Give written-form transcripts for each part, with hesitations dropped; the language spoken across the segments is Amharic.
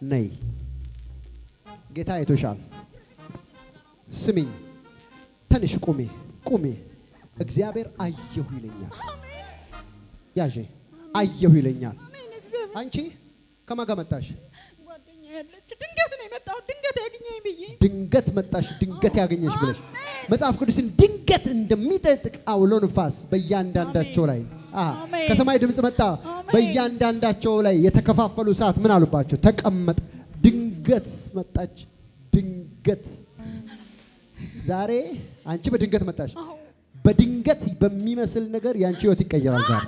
ነይ ጌታ አይቶሻል ስሚኝ ተንሽ ቁሚ እግዚአብሔር አየሁ ይለኛል ያጄ አየሁ ይለኛል አንቺ ከማጋ መጣሽ ጓደኛዬ ያለች ድንገት ነው የመጣው ድንገት ያገኘኝ ብዬ ድንገት መጣሽ ድንገት ያገኘሽ ብለሽ መጽሐፍ ቅዱስን ድንገት እንደሚጠጥቅ አውሎ ንፋስ በእያንዳንዳቸው ላይ ከሰማይ ድምጽ መጣ በእያንዳንዳቸው ላይ የተከፋፈሉ ሰዓት ምን አሉባቸው ተቀመጥ ድንገት መጣች ድንገት ዛሬ አንቺ በድንገት መጣሽ በድንገት በሚመስል ነገር ያንቺ ህይወት ይቀየራል ዛሬ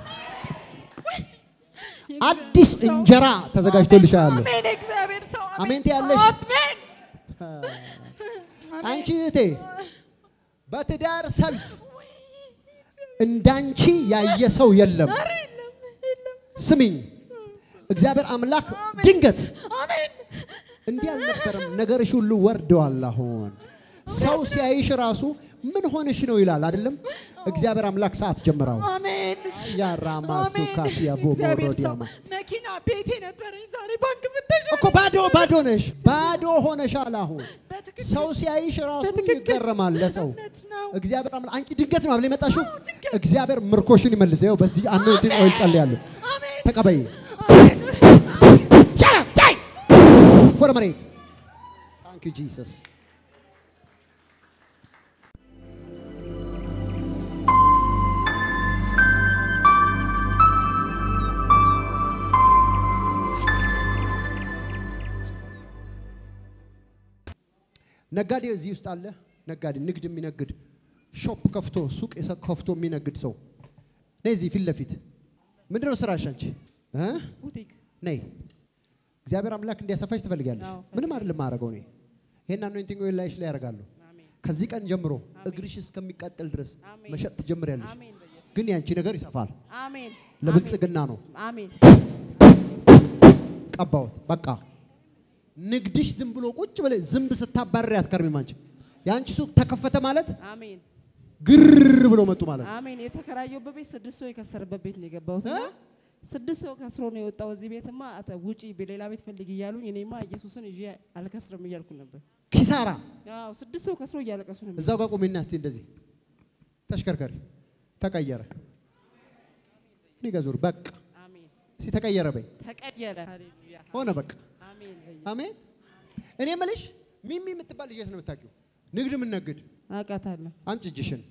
አዲስ እንጀራ ተዘጋጅቶልሻል አሜን እግዚአብሔር ሰው አሜን ያለሽ አሜን አንቺ እቴ በትዳር ሰልፍ እንዳንቺ ያየ ሰው የለም ስሚኝ እግዚአብሔር አምላክ ድንገት አሜን እንዲህ አልነበረም ነገርሽ ሁሉ ወርደዋል አሁን ሰው ሲያይሽ ራሱ ምን ሆነሽ ነው ይላል አይደለም እግዚአብሔር አምላክ ሰዓት ጀመረው አሜን ያ ራማሱ ካፊያ ቦቦሮዲያማ መኪና ቤቴ ነበርኝ ዛሬ ባንክ ፍተሽ እኮ ባዶ ነሽ ባዶ ሆነሻል አሁን ሰው ሲያይሽ ራሱ ይገረማል ለሰው እግዚአብሔር አምላክ አንቺ ድንገት ነው አይደል የመጣሽው እግዚአብሔር ምርኮሽን ይመልሰው በዚህ አኖይንቲንግ ኦይል ጸልያለሁ ተቀበይ ጃይ ወደ መሬት ታንክ ዩ ጂሰስ ነጋዴ እዚህ ውስጥ አለ ነጋዴ ንግድ የሚነግድ ሾፕ ከፍቶ ሱቅ ከፍቶ የሚነግድ ሰው ነዚህ ፊት ለፊት ምንድነው ስራሽ አንቺ ቡቲክ ነይ እግዚአብሔር አምላክ እንዲያሰፋሽ ትፈልጋለሽ ምንም አይደለም ማረጋው ነይ ይሄን አኖይንቲንግ ኦይል ላይሽ ላይ ያርጋለሁ ከዚህ ቀን ጀምሮ እግርሽ እስከሚቀጥል ድረስ መሸጥ ትጀምሪያለሽ ግን ያንቺ ነገር ይሰፋል አሜን ለብልጽግና ነው አሜን ቀባውት በቃ ንግድሽ ዝም ብሎ ቁጭ ብለ ዝምብ ስታባረር ያስከርም ማንቺ ያንቺ ሱቅ ተከፈተ ማለት አሜን ግር ብሎ መጡ ማለት አሜን የተከራየው በቤት 6 ሰው የከሰርበት ቤት ነው የገባውትና 6 ሰው ከስሮ ነው የወጣው እዚህ ቤትማ ውጪ በሌላ ቤት ፈልግ ይያሉኝ እኔማ ኢየሱስን እጂ አልከስርም ይያልኩ ነበር ኪሳራ አዎ 6 ሰው ከስሮ ይያለቀሱ ነበር እዛው ጋር ቆሜና እስቲ እንደዚህ ተሽከርከር ተቀየረ ንገዙር በቃ አሜን እስቲ ተቀየረ በይ ተቀየረ ሃሌሉያ ሆነ በቃ አሜን እኔ መልሽ ሚሚ የምትባል ልጅ ነው የምታውቂው ንግድ ምን ነግድ አቃታለሁ አንቺ እጅሽን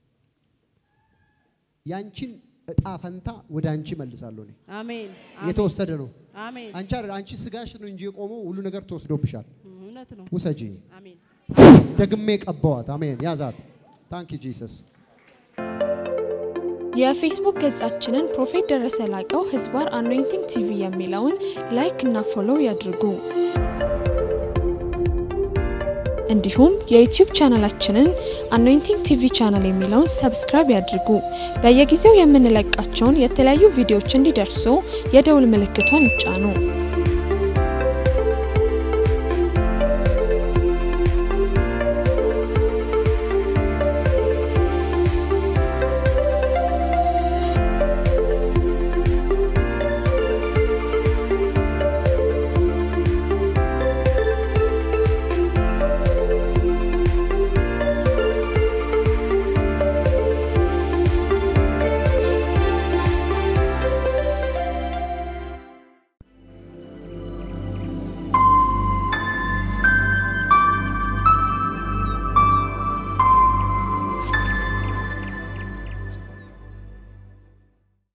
ያንቺን እጣ ፈንታ ወደ አንቺ መልሳለሁ ነኝ አሜን የተወሰደ ነው አሜን አንቺ ስጋሽ ነው እንጂ የቆመው ሁሉ ነገር ተወስዶብሻል እውነት ነው ውሰጂ አሜን ደግሜ ቀባዋት አሜን ያዛት ታንክ ዩ ጂሰስ የፌስቡክ ገጻችንን ፕሮፌት ደረሰ ላቀው ህዝባር አኖይንቲንግ ቲቪ የሚለውን ላይክ እና ፎሎው ያድርጉ እንዲሁም የዩቲዩብ ቻናላችንን አኖይንቲንግ ቲቪ ቻናል የሚለውን ሰብስክራይብ ያድርጉ በየጊዜው የምንለቃቸውን የተለያዩ ቪዲዮዎች እንዲደርሱ የደውል ምልክቷን ይጫኑ